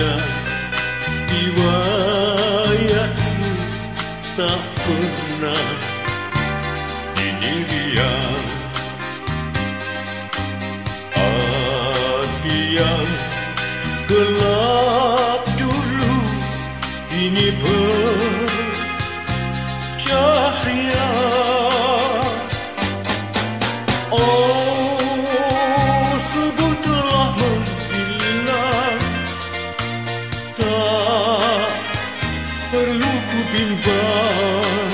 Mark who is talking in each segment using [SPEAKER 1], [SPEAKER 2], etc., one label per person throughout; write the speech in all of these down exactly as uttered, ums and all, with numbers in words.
[SPEAKER 1] ada riwayatmu tak pernah diriang. Hati yang gelap dulu kini bercahaya. Oh, subuh telah menghilang, tak perlu ku bimbang.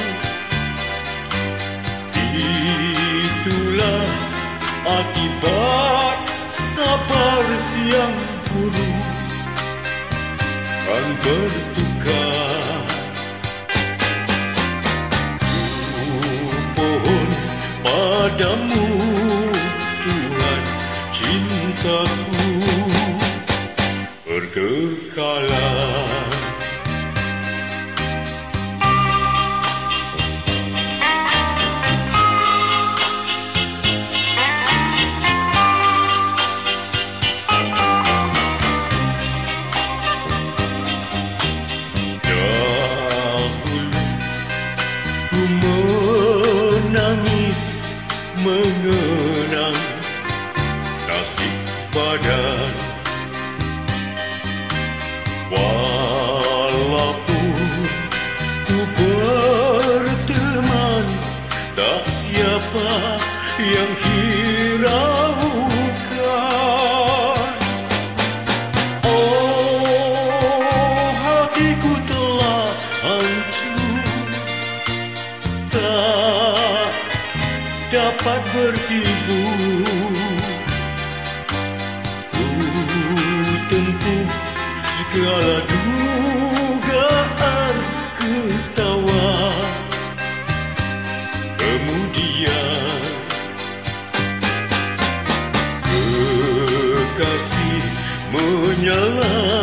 [SPEAKER 1] Itulah akibat sabar yang buruk kan bertukar. Ku pohon padamu Tuhan cintaku berkekalan. Menangis mengenang nasib badan, walaupun ku berteman, tak siapa yang hiraukan. Oh, hatiku telah hancur, tak dapat berhibur. Ku tempuh segala dugaan ketawa, kemudian kekasih menyala